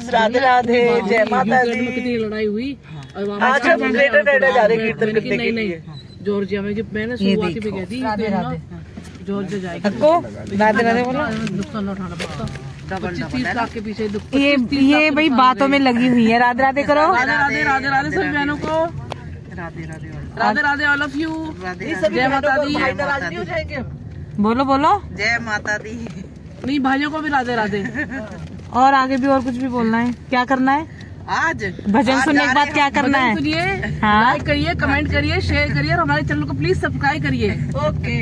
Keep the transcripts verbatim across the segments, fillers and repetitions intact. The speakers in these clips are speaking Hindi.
गाइस, राधे राधे, जय माता दी। कितनी लड़ाई हुई। आज हम ग्रेटर नोएडा जा रहे कीर्तन करने के लिए। जॉर्जिया में जब मैंने शुरुआती में कह दी जॉर्जिया जाएगी। राधे राधे बोलो। नुकसान उठाना पड़ता पच्चीस तीस लाख के पीछे। ये ये भाई बातों में लगी हुई है। राधे राधे करो। राधे राधे राधे राधे सभी बहनों को Radhe Radhe Radhe Radhe all of you. जय माता दी। बोलो बोलो जय माता दी। नहीं भाइयों को भी राधे राधे। और आगे भी और कुछ भी बोलना है? क्या करना है आज? भजन सुनने के बाद क्या करना है? सुनिए, हाँ? लाइक करिए, कमेंट करिए, शेयर करिए और हमारे चैनल को प्लीज सब्सक्राइब करिए। ओके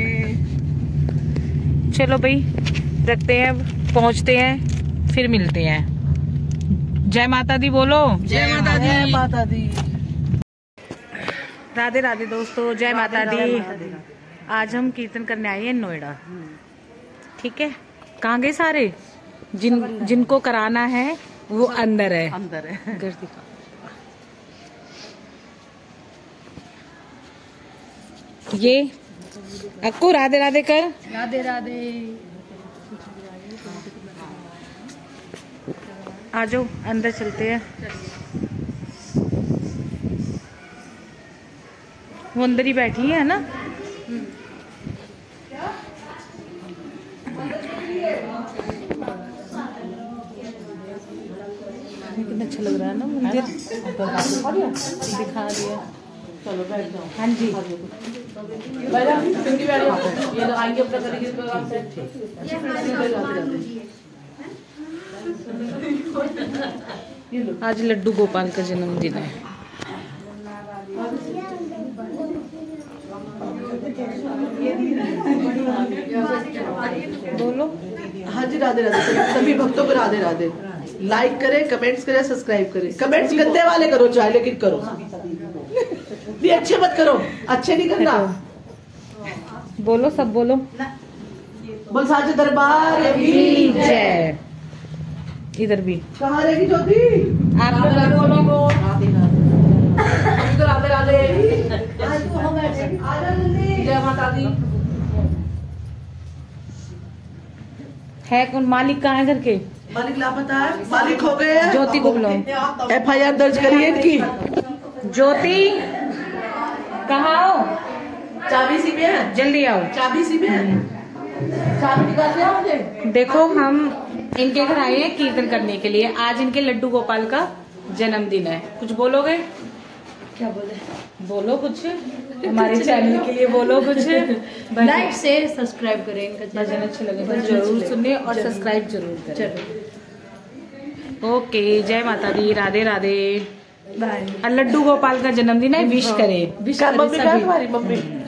चलो भाई रखते हैं, पहुंचते हैं, फिर मिलते हैं। जय माता दी बोलो। जय माता दी। जय माता दी। राधे राधे दोस्तों, जय माता दी। आज हम कीर्तन करने आए हैं नोएडा। ठीक है, कहाँ गए सारे? जिन जिनको कराना है वो अंदर है। अंदर है। घर दिखा। ये अक्कू राधे राधे कर। राधे राधे। आ जाओ अंदर चलते हैं। वो अंदर ही बैठी है ना। कितना अच्छा लग रहा है ना मंदिर। दिखा दिया। चलो बैठ जाओ। हाँ जी ये तो आएंगे अपना तरीके से। आज लड्डू गोपाल का जन्मदिन है। बोलो। हाँ जी, राधे राधे सभी भक्तों को राधे राधे। लाइक करें, कमेंट्स करें, सब्सक्राइब करें। कमेंट्स गंदे वाले करो चाहे, लेकिन करो। भी अच्छे मत करो, अच्छे नहीं करना। बोलो सब बोलो। बोल साचे दरबार की जय। इधर भी कहाँ रहेगी ज्योति? आप लोग राधे राधे। जय माता दी। है कौन? मालिक कहाँ है घर के? मालिक लापता है। मालिक हो गए हैं। ज्योति को बुलाओ। एफ आई आर दर्ज करिए इनकी। ज्योति कहाँ हो? चाबी सी में है। जल्दी आओ। चाबी सी में है। चाबी निकाल लिया मुझे। देखो हम इनके घर आए हैं कीर्तन करने के लिए। आज इनके लड्डू गोपाल का जन्मदिन है। कुछ बोलोगे? क्या बोले? बोलो कुछ हमारे चैनल के लिए। बोलो कुछ। लाइक शेयर सब्सक्राइब करें। इनका भजन अच्छे लगे तो जरूर सुनिए और सब्सक्राइब जरूर करें। ओके, जय माता दी, राधे राधे। बाय। लड्डू गोपाल का जन्मदिन है, विश करे। मम्मी का तुम्हारी मम्मी